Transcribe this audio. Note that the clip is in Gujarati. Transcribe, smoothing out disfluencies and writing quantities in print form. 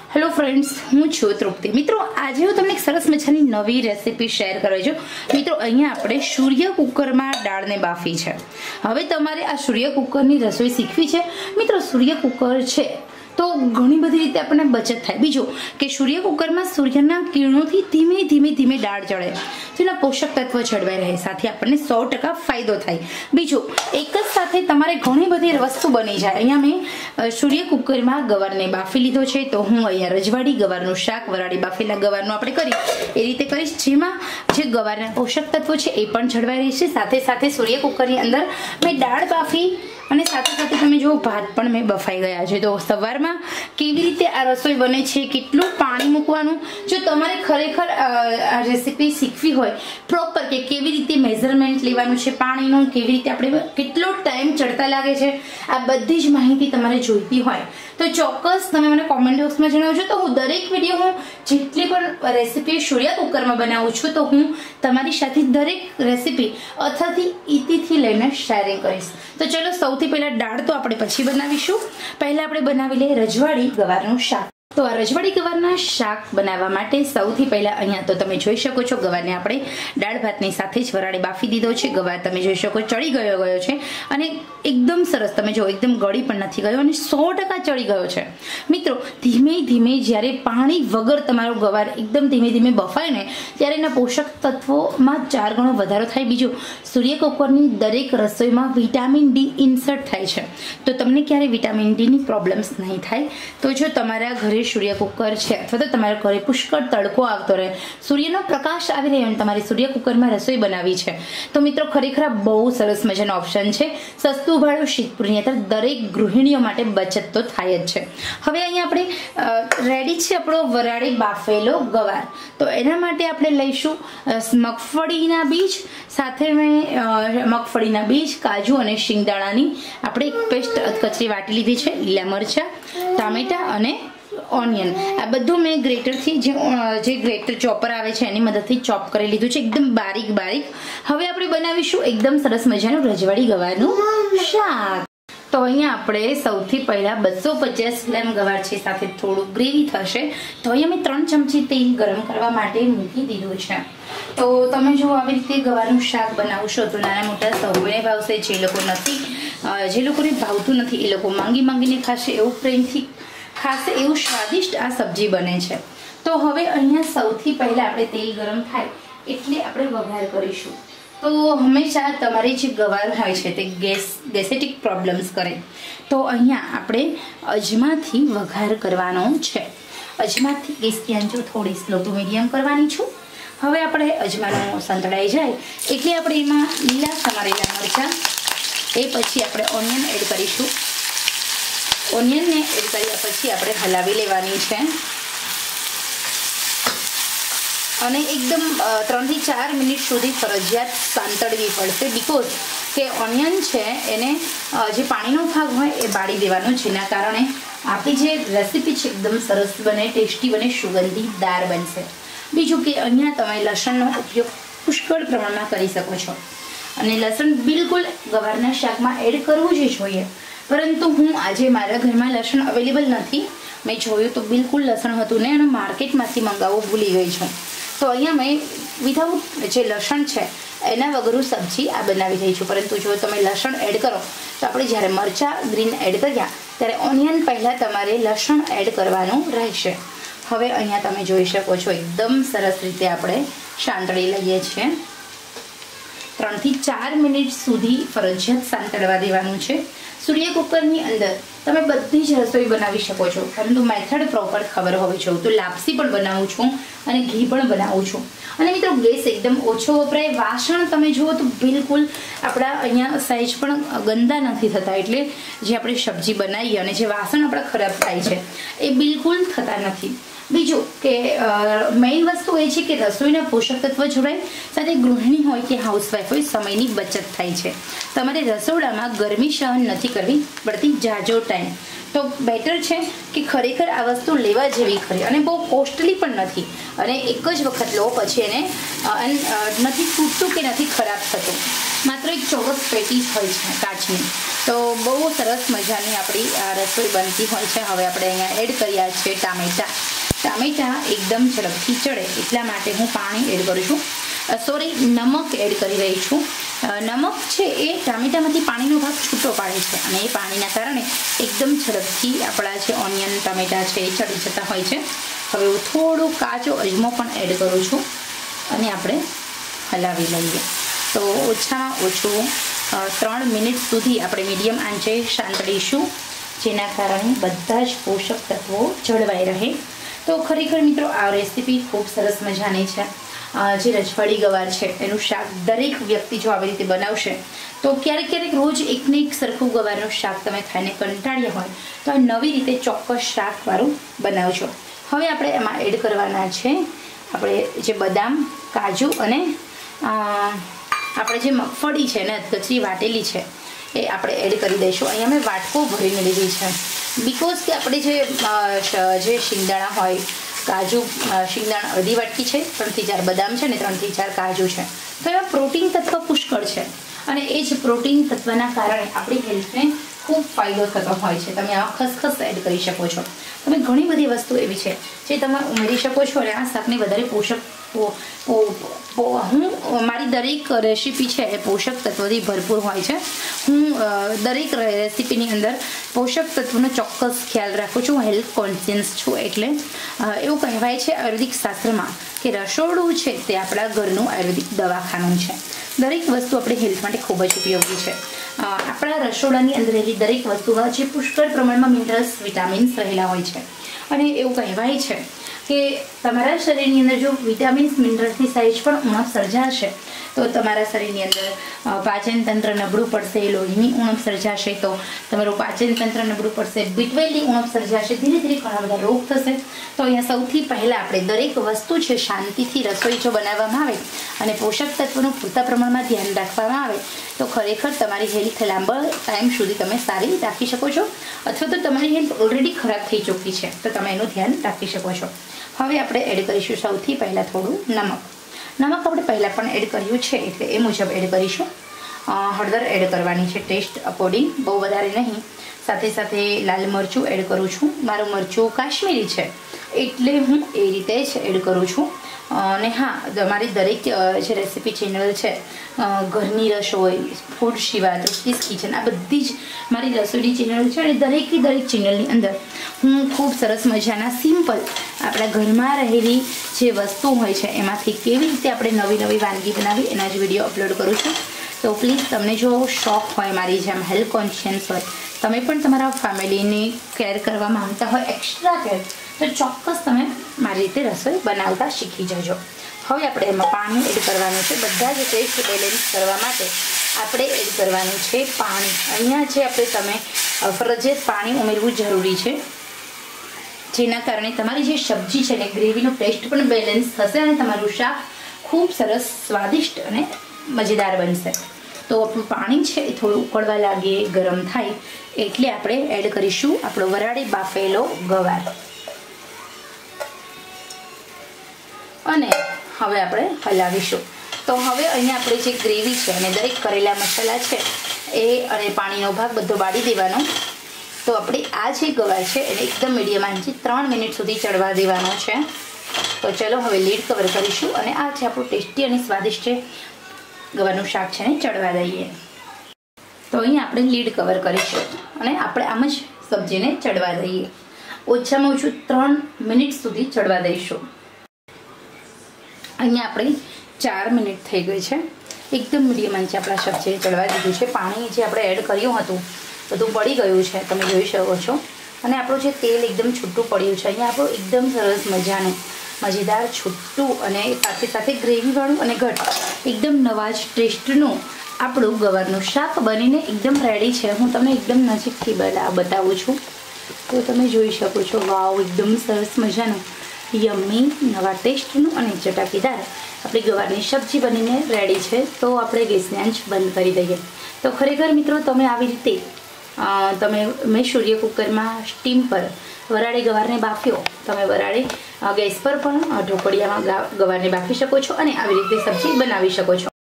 હેલો ફ્રેન્ડ્સ, હું છું તૃપ્તિ. મિત્રો, આજે હું તમને એક સરસ મજાની નવી રેસીપી શેર કરવા છું. મિત્રો, અહીંયા આપણે સૂર્ય કુકરમાં દાળને બાફી છે. હવે તમારે આ સૂર્ય કુકરની રસોઈ શીખવી છે. મિત્રો, સૂર્ય કુકર છે તો ઘણી બધી રીતે આપણને બચત થાય. બીજું કે સૂર્ય કુકરમાં સૂર્યના કિરણોથી ધીમે ધીમે દાળ ચડે, જેના પોષક તત્વો જળવાઈ રહે, સાથે આપણને 100% ફાયદો થાય. બીજું, એક જ સાથે તમારે ઘણી બધી વસ્તુ બની જાય. અહીંયા મેં સૂર્ય કુકરમાં ગવારને બાફી લીધો છે, તો હું અહીંયા રજવાડી ગવારનું શાક, વરાળી બાફેલા ગવારનું આપણે કરી એ રીતે કરીશ, જેમાં જે ગવારના પોષક તત્વો છે એ પણ જળવાઈ રહેશે. સાથે સાથે સૂર્ય કુકરની અંદર મેં દાળ બાફી અને સાથે સાથે તમે જુઓ ભાત પણ મેં બફાઈ ગયા છે. તો સવારમાં કેવી રીતે આ રસોઈ બને છે, કેટલું પાણી મૂકવાનું, જો તમારે ખરેખર આ રેસીપી શીખવી હોય પ્રોપર, કે કેવી રીતે મેઝરમેન્ટ લેવાનું છે પાણીનું, કેવી રીતે આપણે કેટલો ટાઈમ ચડતા લાગે છે, આ બધી જ માહિતી તમારે જોઈતી હોય તો ચોક્કસ તમે મને કોમેન્ટ બોક્સમાં જણાવજો. તો હું દરેક વિડીયો, હું જેટલી પણ રેસીપી સૂર્ય કુકરમાં બનાવું છું, તો હું તમારી સાથે દરેક રેસીપી અથાથી ઈતીથી લઈને શેરિંગ કરીશ. તો ચલો, સૌથી પહેલા દાળ તો આપણે પછી બનાવીશું. પહેલા આપણે બનાવી લઈએ રજવાડી ગવારનું શાક. તો આ રજવાડી ગવારના શાક બનાવવા માટે સૌથી પહેલા અહીંયા તો તમે જોઈ શકો છો, ગવારને આપણે દાળ ભાતની સાથે જ વરાળે બાફી દીધો છે. ગવાર તમે જોઈ શકો ચડી ગયો છે અને એકદમ સરસ, તમે જો એકદમ ગળી પણ નથી ગયો અને 100% ચડી ગયો છે. મિત્રો, ધીમે ધીમે જ્યારે પાણી વગર તમારો ગવાર એકદમ ધીમે ધીમે બફાય ને, ત્યારે એના પોષક તત્વોમાં 4 ગણો વધારો થાય. બીજું, સૂર્ય કુકરની દરેક રસોઈમાં વિટામિન ડી ઇન્સર્ટ થાય છે, તો તમને ક્યારે વિટામિન ડીની પ્રોબ્લેમ્સ નહીં થાય. તો જો તમારા ઘરે સૂર્ય કુકર છે અથવા તો તમારા ઘરે પુષ્કળ તડકો આવતો રહે, સૂર્યનો પ્રકાશ આવી રહ્યો અને તમારી સૂર્ય કુકરમાં રસોઈ બનાવી છે, તો મિત્રો ખરેખર બહુ સરસ મજાનો ઓપ્શન છે. સસ્તું ભાડું, શીતપુરની અંદર દરેક ગૃહિણીઓ માટે બચત તો થાય જ છે. હવે અહીંયા આપણે રેડી છે આપણો વરાળી બાફેલો ગવાર. તો એના માટે આપણે લઈશું મગફળીના બીજ, સાથે મેં મગફળીના બીજ, કાજુ અને શિંગદાણાની આપણે એક પેસ્ટ કચરી વાટી લીધી છે, લીલા મરચાં, ટામેટા અને ઓનિયન. આ બધું મેં ગ્રેટરથી, જે ગ્રેટર ચોપર આવે છે એની મદદથી ચોપ કરી લીધું છે, એકદમ બારીક બારીક. હવે આપણે બનાવીશું એકદમ સરસ મજાનું રજવાડી ગવારનું શાક. તો અહીંયા આપણે સૌથી પહેલા 250 ગ્રામ ગવાર છે, સાથે થોડું ગ્રેવી થશે. તો અહીંયા મેં 3 ચમચી તેલ ગરમ કરવા માટે મૂકી દીધું છે. તો તમે જો આવી રીતે ગવારનું શાક બનાવશો તો નાના મોટા સૌને ભાવશે. જે લોકોને ભાવતું નથી એ લોકો માંગીને ખાશે, એવું પ્રેમથી ખાસ એવું સ્વાદિષ્ટ આ સબ્જી બને છે. તો હવે અહીંયા સૌથી પહેલા આપણે તેલ ગરમ થાય એટલે આપણે વઘાર કરીશું. તો હંમેશા તમારી જે ગવાર હોય છે તે ગેસેટિક પ્રોબ્લેમ્સ કરે, તો અહીંયા આપણે અજમાથી વઘાર કરવાનો છે. અજમાથી ગેસની આંચો થોડી સ્લો ટુ મીડિયમ કરવાની છું. હવે આપણે અજમાનો સંતળાઈ જાય એટલે આપણે એમાં લીલા સમારેલા મરચાં, એ પછી આપણે ઓનિયન એડ કરીશું. ઓનિયનને એડ કર્યા પછી આપણે હલાવી લેવાની છે અને એકદમ 3 થી 4 મિનિટ સુધી ફરજિયાત સાંતળવી પડશે. બીકોઝ કે ઓનિયન છે એને જે પાણીનો ભાગ હોય એ બાળી દેવાનો, જેના કારણે આપણી જે રેસીપી છે એકદમ સરસ બને, ટેસ્ટી બને, સુગંધીદાર બનશે. બીજું કે અહીંયા તમે લસણનો ઉપયોગ પુષ્કળ પ્રમાણમાં કરી શકો છો અને લસણ બિલકુલ ગવારના શાકમાં એડ કરવું જ જોઈએ, પરંતુ હું આજે મારા ઘરમાં લસણ અવેલેબલ નથી. મેં જોયું તો બિલકુલ લસણ હતું ને, અને માર્કેટમાંથી મંગાવવું ભૂલી ગઈ છું. તો અહીંયા મેં વિધાઉટ જે લસણ છે એના વગરું સબ્જી આ બનાવી રહી છું. પરંતુ જો તમે લસણ એડ કરો તો આપણે જ્યારે મરચાં ગ્રીન એડ કર્યા ત્યારે ઓનિયન પહેલાં તમારે લસણ એડ કરવાનું રહેશે. હવે અહીંયા તમે જોઈ શકો છો એકદમ સરસ રીતે આપણે સાંતળી લઈએ છીએ. 3 થી 4 મિનિટ સુધી ફરજિયાત સાંતળવા દેવાનું છે. સૂર્ય કુકરની અંદર તમે બધી જ રસોઈ બનાવી શકો છો, પરંતુ મેથડ પ્રોપર ખબર હોવી જોઈએ. તો લાપસી પણ બનાવું છું અને ઘી પણ બનાવું છું. અને મિત્રો, ગેસ એકદમ ઓછો વપરાય. વાસણ તમે જુઓ તો બિલકુલ આપણા અહીંયા સાઈઝ પણ ગંદા નથી થતા, એટલે જે આપણે સબ્જી બનાવીએ અને જે વાસણ આપણા ખરાબ થાય છે એ બિલકુલ થતા નથી. બીજું કે મેઇન વસ્તુ એ છે કે રસોઈના પોષક તત્વ જોડાય, સાથે ગૃહિણી હોય કે હાઉસવાઈફ હોય, સમયની બચત થાય છે. તમારે રસોડામાં ગરમી સહન નથી કરવી પડતી જાજો ટાઈમ. તો બેટર છે કે ખરેખર આ વસ્તુ લેવા જેવી ખરી, અને બહુ કોસ્ટલી પણ નથી, અને એક જ વખત લો પછી એને નથી તૂટતું કે નથી ખરાબ થતું. માત્ર એક ચોરસ પેટી જ હોય છે કાચની. તો બહુ સરસ મજાની આપણી આ રસોઈ બનતી હોય છે. હવે આપણે અહીંયા એડ કર્યા છે ટામેટાં. ટામેટાં એકદમ ઝડપથી ચડે એટલા માટે હું પાણી એડ કરું છું. સોરી, નમક એડ કરી રહી છું. નમક છે એ ટામેટામાંથી પાણીનો ભાગ છૂટો પાડે છે અને એ પાણીના કારણે એકદમ ઝડપથી આપણા જે ઓનિયન ટામેટાં છે એ ચડી જતા હોય છે. હવે હું થોડું કાચો અજમો પણ એડ કરું છું અને આપણે હલાવી લઈએ. તો ઓછામાં ઓછું 3 મિનિટ સુધી આપણે મીડિયમ આંચે સાંતળીશું, જેના કારણે બધા જ પોષક તત્વો જળવાઈ રહે. તો ખરેખર મિત્રો આ રેસીપી ખૂબ સરસ મજાની છે. જે રજવાડી ગવાર છે એનું શાક દરેક વ્યક્તિ જો આવી રીતે બનાવશે તો ક્યારેક રોજ એકને એક સરખું ગવારનું શાક તમે ખાઈને કંટાળ્યા હોય તો આ નવી રીતે ચોક્કસ શાકવાળું બનાવજો. હવે આપણે એમાં એડ કરવાના છે આપણે જે બદામ, કાજુ અને આપણે જે મગફળી છે ને કચરી વાટેલી છે એ આપણે એડ કરી દઈશું. અહીંયા મેં વાટકો ભરીને લીધી છે બિકોઝ કે આપણે જે શિંગદાણા હોય, કાજુ શિંગદાણા અડધી વાટકી છે, 3 થી 4 બદામ છે ને 3 થી 4 કાજુ છે. તો એમાં પ્રોટીન તત્વ પુષ્કળ છે અને એ જ પ્રોટીન તત્વના કારણે આપણી હેલ્થને ખૂબ ફાયદો થતો હોય છે. તમે આમાં ખસખસ એડ કરી શકો છો. તમે ઘણી બધી વસ્તુ એવી છે જે તમે ઉમેરી શકો છો અને આ શાકને વધારે પોષક હું મારી દરેક રેસીપી છે એ પોષક તત્વોથી ભરપૂર હોય છે. હું દરેક રેસીપીની અંદર પોષક તત્વોનો ચોક્કસ ખ્યાલ રાખું છું. હેલ્થ કોન્શિયસ છું. એટલે એવું કહેવાય છે આયુર્વેદિક શાસ્ત્રમાં કે રસોડું છે તે આપણા ઘરનું આયુર્વેદિક દવાખાનું છે. દરેક વસ્તુ આપણી હેલ્થ માટે ખૂબ જ ઉપયોગી છે. આપણા રસોડાની અંદર રહેલી દરેક વસ્તુમાં જે પુષ્કળ પ્રમાણમાં મિનરલ્સ, વિટામિન્સ રહેલા હોય છે અને એવું કહેવાય છે કે તમારા શરીરની અંદર જો વિટામિન્સ, મિનરલ્સની સાઇઝ પણ ઉણપ સર્જાશે તો તમારા શરીરની અંદર પાચન તંત્ર નબળું પડશે, લોહીની ઉણપ સર્જાશે તો તમારું પાચન તંત્ર નબળું પડશે, B12ની ઉણપ સર્જાશે, ધીરે ધીરે ઘણા બધા રોગ થશે. તો અહીંયા સૌથી પહેલાં આપણે દરેક વસ્તુ છે શાંતિથી રસોઈ જો બનાવવામાં આવે અને પોષક તત્વોનું પૂરતા પ્રમાણમાં ધ્યાન રાખવામાં આવે તો ખરેખર તમારી હેલ્થ લાંબા ટાઈમ સુધી તમે સારી રાખી શકો છો. અથવા તો તમારી હેલ્થ ઓલરેડી ખરાબ થઈ ચૂકી છે તો તમે એનું ધ્યાન રાખી શકો છો. હવે આપણે એડ કરીશું સૌથી પહેલાં થોડું નમક. નમક આપણે પહેલાં પણ એડ કર્યું છે એટલે એ મુજબ એડ કરીશું. હળદર એડ કરવાની છે ટેસ્ટ અકોર્ડિંગ, બહુ વધારે નહીં. સાથે સાથે લાલ મરચું એડ કરું છું. મારું મરચું કાશ્મીરી છે એટલે હું એ રીતે જ એડ કરું છું. અને હા, મારી દરેક જે રેસીપી ચેનલ છે ઘરની રસોઈ, ફૂડ શિવા, તૃપ્તિસ કિચન, આ બધી જ મારી રસોઈની ચેનલ છે અને દરેક ચેનલની અંદર હું ખૂબ સરસ મજાના સિમ્પલ આપણા ઘરમાં રહેલી જે વસ્તુ હોય છે એમાંથી કેવી રીતે આપણે નવી વાનગી બનાવી એના જ વિડીયો અપલોડ કરું છું. તો પ્લીઝ તમને જો શોખ હોય મારી જેમ હેલ્થ કોન્શિયસ હોય, તમે પણ તમારા ફેમિલીની કેર કરવા માંગતા હોય, એક્સ્ટ્રા કેર, તો ચોક્કસ તમે મારી રીતે રસોઈ બનાવતા શીખી જજો. હવે આપણે એમાં પાણી એડ કરવાનું છે. બધા જ ટેસ્ટ બેલેન્સ કરવા માટે આપણે એડ કરવાનું છે પાણી. અહીંયા જે તમે ફરજિયાત પાણી ઉમેરવું જરૂરી છે, જેના કારણે તમારી જે સબ્જી છે ને ગ્રેવીનો ટેસ્ટ પણ બેલેન્સ થશે અને તમારું શાક ખૂબ સરસ, સ્વાદિષ્ટ અને મજેદાર બનશે. તો આપણું પાણી છે એ થોડું ઉકળવા લાગે, ગરમ થાય એટલે આપણે એડ કરીશું આપણો વરાળી બાફેલો ગવાર. અને હવે આપણે હલાવીશું. તો હવે અહીંયા આપણે જે ગ્રેવી છે અને દરેક કરેલા મસાલા છે એ અને પાણીનો ભાગ બધો બાળી દેવાનો. તો આપણે આ જે ગવાર છે એને એકદમ મીડિયમ આંચે 3 મિનિટ સુધી ચડવા દેવાનો છે. તો ચલો હવે લીડ કવર કરીશું અને આ છે આપણું ટેસ્ટી અને સ્વાદિષ્ટ ગવારનું શાક છે ને ચડવા દઈએ. તો અહીંયા આપણે લીડ કવર કરીશું અને આપણે આમ જ સબ્જીને ચડવા દઈએ. ઓછામાં ઓછું 3 મિનિટ સુધી ચડવા દઈશું. અહીંયા આપણે 4 મિનિટ થઈ ગઈ છે. એકદમ મીડિયમ આંચે આપણા સબ્જીને ચડવા દીધું છે. પાણી જે આપણે એડ કર્યું હતું બધું પડી ગયું છે, તમે જોઈ શકો છો. અને આપણું જે તેલ એકદમ છૂટું પડ્યું છે. અહીંયા આપણું એકદમ સરસ મજાનું મજેદાર છૂટું અને સાથે સાથે ગ્રેવીવાળું અને ઘટ એકદમ નવા જ ટેસ્ટનું આપણું ગવારનું શાક બનીને એકદમ રેડી છે. હું તમને એકદમ નજીકથી બતાવું છું તો તમે જોઈ શકો છો. વાવ, એકદમ સરસ મજાનું યમ્મી નવા ટેસ્ટનું અને ચટાકેદાર આપણી ગવારની સબ્જી બનીને રેડી છે. તો આપણે ગેસની આંચ બંધ કરી દઈએ. તો ખરેખર મિત્રો તમે આવી રીતે મેં સૂર્ય કુકરમાં સ્ટીમ પર વરાળી ગવારને બાફ્યો. તમે વરાળી ગેસ પર પણ ઢોકળિયામાં ગવારને બાફી શકો છો અને આવી રીતે સબ્જી બનાવી શકો છો.